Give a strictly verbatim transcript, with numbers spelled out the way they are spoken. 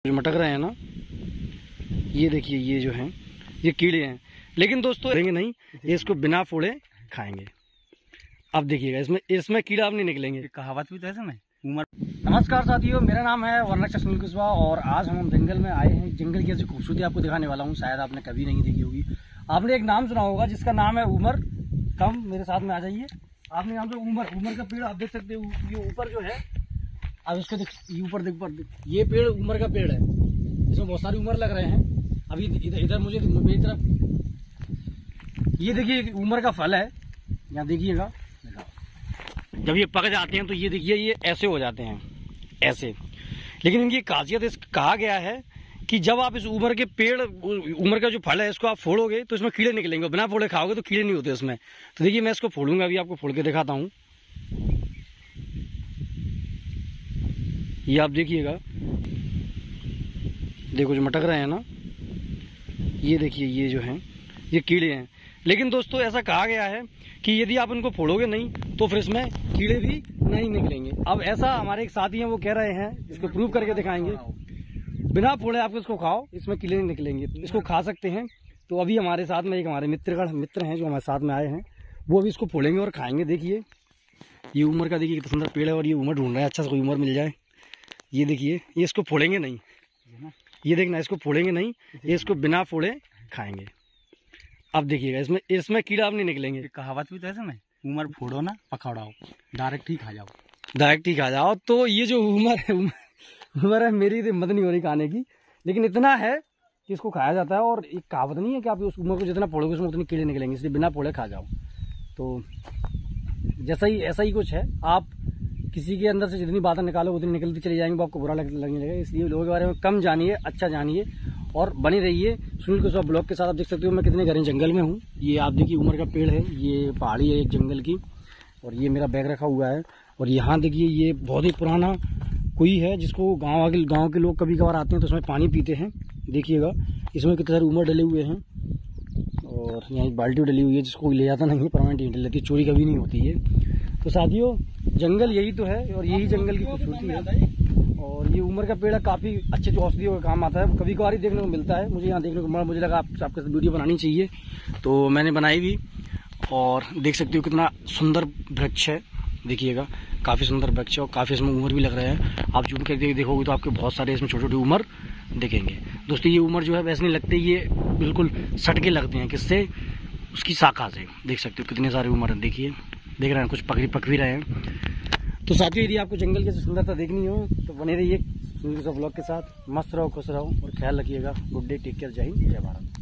जो मटक रहे हैं ना, ये देखिए, ये जो हैं ये कीड़े हैं, लेकिन दोस्तों देंगे नहीं, ये इसको बिना फोड़े खाएंगे। अब देखिएगा, इसमें इसमें कीड़ा अब नहीं निकलेंगे। कहावत भी तो ऐसा नहीं उमर। नमस्कार साथियों, मेरा नाम है वर्णक्षक सुनील कुशवाहा और आज हम जंगल में आए हैं। जंगल की ऐसी खूबसूरती आपको दिखाने वाला हूँ, शायद आपने कभी नहीं देखी होगी। आपने एक नाम सुना होगा जिसका नाम है उमर। कम मेरे साथ में आ जाइए। आपने नाम से उमर उमर का पेड़ आप देख सकते हो, ये ऊपर जो है, अब इसको देख, ये ऊपर देख पर, ये पेड़ उमर का पेड़ है, इसमें बहुत सारी उमर लग रहे हैं। अभी इधर इधर मुझे मेरी तरफ ये देखिए उमर का फल है, यहाँ देखिएगा। जब ये पक जाते हैं तो ये देखिए, ये ऐसे हो जाते हैं, ऐसे। लेकिन इनकी खासियत इस कहा गया है कि जब आप इस उमर के पेड़, उमर का जो फल है, इसको आप फोड़ोगे तो इसमें कीड़े निकलेंगे। बिना फोड़े खाओगे तो कीड़े नहीं होते इसमें। तो देखिए मैं इसको फोड़ूंगा, अभी आपको फोड़ के दिखाता हूँ। ये आप देखिएगा, देखो जो मटक रहे हैं ना, ये देखिए, ये जो हैं ये कीड़े हैं। लेकिन दोस्तों ऐसा कहा गया है कि यदि आप इनको फोड़ोगे नहीं तो फिर इसमें कीड़े भी नहीं निकलेंगे। अब ऐसा हमारे एक साथी हैं, वो कह रहे हैं, इसको प्रूव करके दिखाएंगे। बिना फोड़े आप इसको खाओ, इसमें कीड़े नहीं निकलेंगे, इसको खा सकते हैं। तो अभी हमारे साथ में एक हमारे मित्रगण मित्र हैं जो हमारे साथ में आए हैं, वो अभी इसको फोड़ेंगे और खाएंगे। देखिए ये उमर का, देखिए कितना सुंदर पेड़ है और ये उमर ढूंढ रहा है, अच्छा सा कोई उमर मिल जाए। ये देखिए, ये इसको फोड़ेंगे नहीं, ये देखना, इसको फोड़ेंगे नहीं, ये इसको बिना फोड़े खाएंगे। अब देखिएगा, इसमें इसमें कीड़ा अब नहीं निकलेंगे। कहावत भी तो ऐसा नहीं, उमर फोड़ो ना पकड़ाओ, डायरेक्ट ही खा जाओ, डायरेक्ट ही खा जाओ। तो ये जो उमर है, उमर है, मेरी हिम्मत नहीं हो रही खाने की, लेकिन इतना है कि इसको खाया जाता है। और एक कहावत नहीं है कि आप उस उमर को जितना फोड़ोगे उसमें उतने कीड़े निकलेंगे, इसलिए बिना फोड़े खा जाओ। तो जैसा ही ऐसा ही कुछ है, आप किसी के अंदर से जितनी बातें निकालो उतनी निकलती चली जाएंगी, वो आपको बुरा लगने लगेगा। इसलिए लोगों के बारे में कम जानिए, अच्छा जानिए और बनी रहिए सुनील कुशवाहा ब्लॉग के साथ। आप देख सकते हो मैं कितने घने जंगल में हूँ। ये आप देखिए उमर का पेड़ है, ये पहाड़ी है एक जंगल की, और ये मेरा बैग रखा हुआ है। और यहाँ देखिए, ये बहुत ही पुराना कुई है जिसको गाँव के गाँव के लोग कभी कभार आते हैं तो उसमें पानी पीते हैं। देखिएगा इसमें कितने सारे उमर डले हुए हैं, और यहाँ एक बाल्टी डली हुई है जिसको कोई ले जाता नहीं है, परमानेंट ईंट लेती, चोरी कभी नहीं होती है। तो साथियों जंगल यही तो है और यही जंगल की खूबसूरती है। और ये उमर का पेड़ काफ़ी अच्छे जो औषधियों का काम आता है, कभी कभार ही देखने को मिलता है। मुझे यहाँ देखने को मुझे लगा आप, आपके साथ वीडियो बनानी चाहिए, तो मैंने बनाई भी। और देख सकते हो कितना सुंदर वृक्ष है, देखिएगा काफ़ी सुंदर वृक्ष है और काफ़ी इसमें उमर भी लग रहे हैं। आप जूम करके देखोगे तो आपके बहुत सारे इसमें छोटे छोटे उमर दिखेंगे। दोस्तों ये उमर जो है वैसे नहीं लगते, ये बिल्कुल सट के लगते हैं। किससे? उसकी शाखा से। देख सकते हो कितने सारे उमर हैं, देखिए देख रहे हैं, कुछ पक पक भी रहे हैं। तो साथियों यदि आपको जंगल की सुंदरता देखनी हो तो बने रहिए सुनील कुशवाहा ब्लॉग के साथ। मस्त रहो, खुश रहो और ख्याल रखिएगा। गुड डे, टेक केयर, जय हिंद, जय भारत।